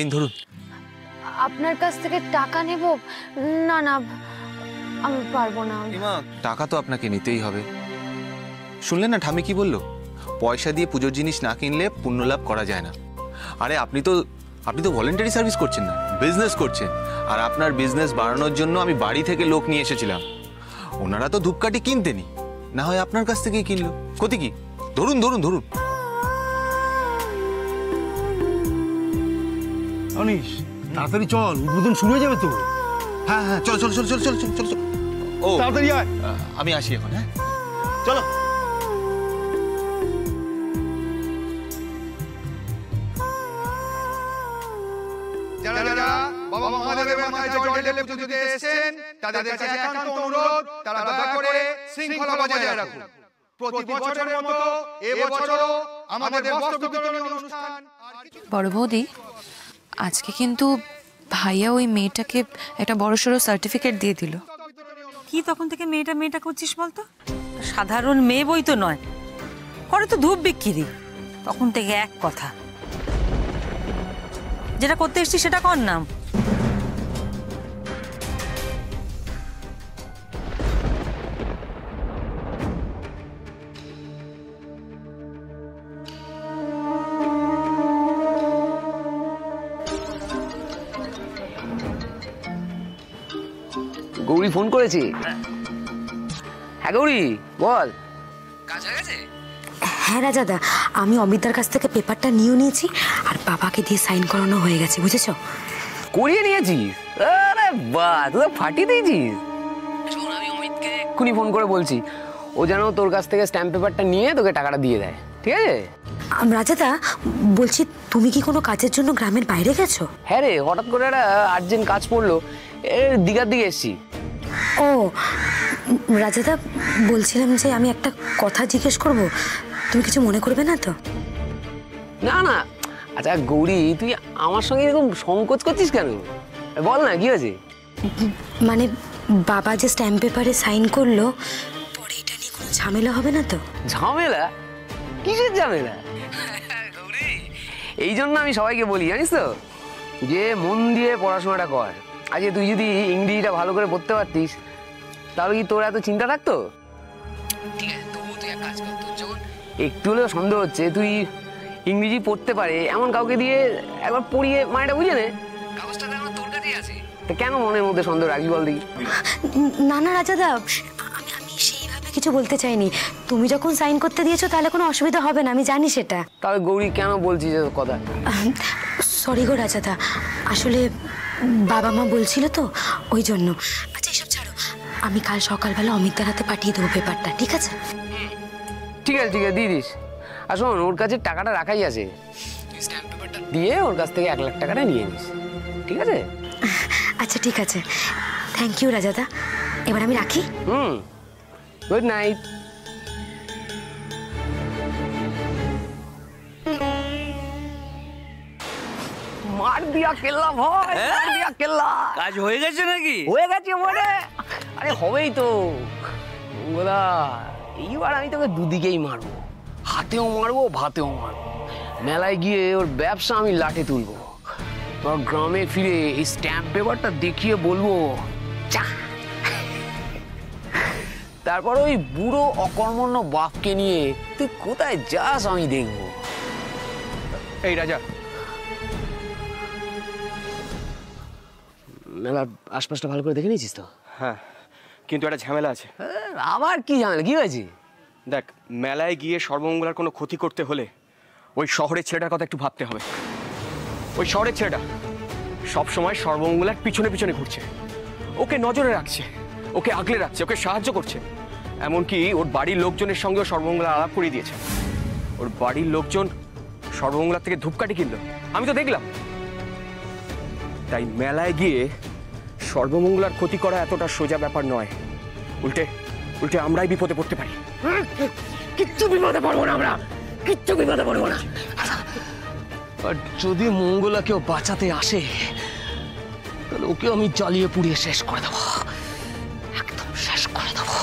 নিন ধরুন। আপনার কাছ থেকে টাকা নেব? না না, আমি পারবো না। টাকা তো আপনাকে নিতেই হবে। শুনলেন না ঠামি কি বললো? পয়সা দিয়ে পুজোর জিনিস না কিনলে পুণ্য লাভ করা যায় না। আরে আপনি তো ভলেন্টারি সার্ভিস করছেন না, বিজনেস করছেন। আর আপনার বিজনেস বাড়ানোর জন্য আমি বাড়ি থেকে লোক নিয়ে এসেছিলাম। ওনারা তো ধূপকাঠি কিনতেনি, না হয় আপনার কাছ থেকেই কিনলো। ক্ষতি কি? ধরুন ধরুন ধরুন। অনিশ, তাড়াতাড়ি চল, উদ্বোধন শুরু হয়ে যাবে তো। হ্যাঁ হ্যাঁ, চলো চলো চলো চলো চলো চলো চলো। ও তাড়াতাড়ি আয়। আমি আসি এখন। হ্যাঁ চলো। যারা যারা বাবা মহাদেবের মাথায় জল ঢেলে পুজো দিতে এসেছেন তাদের কাছে একান্ত অনুরোধ, তারা দয়া করে শৃঙ্খলা বজায় রাখুন। প্রতি বছরের মতো এবছরও আমাদের বস্ত্র বিতরণ অনুষ্ঠান। বড় বৌদি, আজকে কিন্তু ভাইয়া ওই মেয়েটাকে একটা বড়সড় সার্টিফিকেট দিয়ে দিল। কি তখন থেকে মেয়েটা মেয়েটা করছিস বলতো? সাধারণ মেয়ে বই তো নয়, করে তো ধূপ বিক্রি। তখন থেকে এক কথা, যেটা করতে এসছি সেটা কর না। গৌরী ফোন করেছি। হ্যাঁ গৌরী বল, কাজ হয়ে গেছে? হ্যাঁ রাজাদা, আমি অমিতার কাছ থেকে পেপারটা নিয়েছি আর বাবাকে দিয়ে সাইন করানো হয়ে গেছে, বুঝেছো? করিয়ে নিয়েছিস? আরে বাহ, তুই তো ফাটিয়ে দিয়েছিস। শোন, আমি অমিতকে এক্ষুনি ফোন করে বলছি, ও যেন তোর কাছ থেকে স্ট্যাম্প পেপারটা নিয়ে তোকে টাকাটা দিয়ে দেয়, ঠিক আছে? রাজাদা বলছি, তুমি কি কোনো কাজের জন্য গ্রামের বাইরে গেছো? হ্যাঁ রে, হঠাৎ করে একটা আর্জেন্ট কাজ পড়লো, দীঘার দিকে এসছি। ও রাজাদা, বলছিলাম যে আমি একটা কথা জিজ্ঞেস করব, তুমি কিছু মনে করবে না তো? না না। আচ্ছা গৌরী, তুই আমার সঙ্গে এরকম সংকোচ করছিস কেন? বল না, কি হয়েছে? মানে বাবা যে স্ট্যাম্প পেপারে সাইন করলো, পরে এটা নিয়ে কোনো ঝামেলা হবে না তো? ঝামেলা? কিসের ঝামেলা? গৌরী, এই জন্য আমি সবাইকে বলি জানিস তো, যে মন দিয়ে পড়াশোনাটা কর। আজকে তুই যদি ইংরেজিটা ভালো করে পড়তে পারতিস, তাহলে কি তোর এত চিন্তা থাকতো? ঠিক আছে, তবুও তুই এক কাজ কর, তোর যখন একটু হলেও সন্দেহ হচ্ছে তুই ইংরেজি পড়তে পারে এমন কাউকে দিয়ে একবার পড়িয়ে মানেটা বুঝে নে। কাগজটা এখন তোর কাছেই আছে, তা কেন মনের মধ্যে সন্দেহ রাখবি বল দেখি? না না রাজাদা, আমি সেইভাবে কিছু বলতে চাইনি। তুমি যখন সাইন করতে দিয়েছো তাহলে কোনো অসুবিধা হবে না, আমি জানি সেটা। তাহলে গৌরী কেন বলছিস কথা? সরি গো রাজাদা, আসলে বাবা মা বলছিল তো, ওই জন্য। আচ্ছা এসব ছাড়ো, আমি কাল সকালবেলা অমিতার হাতে পাঠিয়ে দেবো পেপারটা, ঠিক আছে? ঠিক আছে ঠিক আছে, দিয়ে দিস। আর শোন, ওর কাছে টাকাটা রাখাই আছে, স্ট্যাম্প পেপারটা দিয়ে ওর কাছ থেকে 1 লাখ টাকাটা নিয়ে নিস, ঠিক আছে? আচ্ছা ঠিক আছে, থ্যাংক ইউ রাজাদা, এবার আমি রাখি। Good night. মার দিয়া কেল্লা ভাই, মার দিয়া কেল্লা। কাজ হয়ে গেছে নাকি? হয়ে গেছে মনে। আরে হবেই তো মঙ্গলা, এইবার আমি তোকে দুদিকেই মারবো, হাতেও মারবো ভাতেও মারবো। মেলায় গিয়ে ওর ব্যবসা আমি লাটে তুলবো, তোর গ্রামে ফিরে এই স্ট্যাম্প পেপারটা দেখিয়ে বলবো চা। তারপর ওই বুড়ো অকর্মণ্য বাপকে নিয়ে তুই কোথায় যাস আমি দেখবো। এই রাজা, মেলার আশপাশটা ভালো করে দেখে নিয়েছিস তো? হ্যাঁ, কিন্তু একটা ঝামেলা আছে। আবার কি ঝামেলা, কি হয়েছে? দেখ, মেলায় গিয়ে সর্বমঙ্গলার কোনো ক্ষতি করতে হলে ওই শহরের ছেলেটার কথা একটু ভাবতে হবে। ওই শহরের ছেলেটা সবসময় সর্বমঙ্গলার পিছনে পিছনে ঘুরছে, ওকে নজরে রাখছে, ওকে আগলে রাখছে, ওকে সাহায্য করছে। এমনকি ওর বাড়ির লোকজনের সঙ্গেও সর্বমঙ্গলা আলাপ করিয়ে দিয়েছে। ওর বাড়ির লোকজন সর্বমঙ্গলার থেকে ধূপকাঠি কিনলো, আমি তো দেখলাম। তাই মেলায় গিয়ে সর্বমঙ্গলার ক্ষতি করা এতটা সোজা ব্যাপার নয়, উল্টে উল্টে আমরাই বিপদে পড়তে পারি। কিচ্ছু বিপদে পড়বো না আমরা, কিচ্ছু বিপদে পড়বো না। আর যদি মঙ্গলা কেউ বাঁচাতে আসে, তাহলে ওকে আমি জ্বালিয়ে পুড়িয়ে শেষ করে দেবো, একদম শেষ করে দেবো।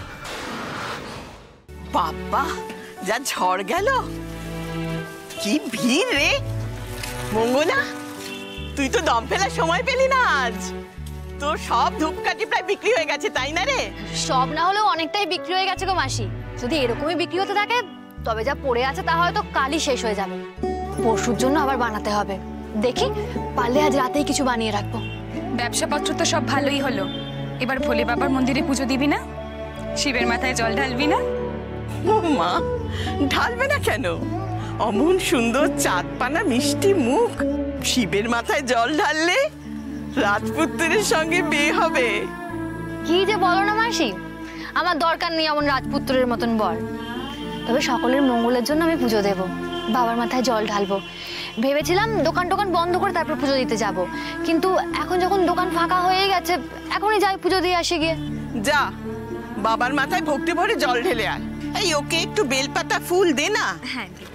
বাবা, যা ঝড় গেল, কি ভিড় রে। মঙ্গলা, তুই তো দম ফেলার সময় পেলি না আজ। তোর সব ধূপকাঠি প্রায় বিক্রি হয়ে গেছে, তাই না রে? সব না হলেও অনেকটাই বিক্রি হয়ে গেছে গো মাসি। যদি এরকমই বিক্রি হতে থাকে তবে যা পড়ে আছে তা হয়তো কালই শেষ হয়ে যাবে। পরশুর জন্য আবার বানাতে হবে। দেখি পারলে আজ রাতেই কিছু বানিয়ে রাখবো। ব্যবসাপত্র তো সব ভালোই হলো, এবার ভোলে বাবার মন্দিরে পুজো দিবি না? শিবের মাথায় জল ঢালবি না? ও মা, ঢালবে না কেন? অমন সুন্দর চাঁদপানা মিষ্টি মুখ, শিবের মাথায় জল ঢাললে রাজপুত্রের সঙ্গে বিয়ে হবে। কি যে বলো না মাসি, আমার দরকার নেই এমন রাজপুত্রের মতন বর। তবে সকলের মঙ্গলের জন্য আমি পুজো দেব, বাবার মাথায় জল ঢালবো। ভেবেছিলাম দোকান টোকান বন্ধ করে তারপর পুজো দিতে যাব, কিন্তু এখন যখন দোকান ফাঁকা হয়ে গেছে এখনই যাই পুজো দিয়ে আসি গিয়ে। যা, বাবার মাথায় ভক্তি ভরে জল ঢেলে আয়। এই ওকে একটু বেলপাতা ফুল দে না। হ্যাঁ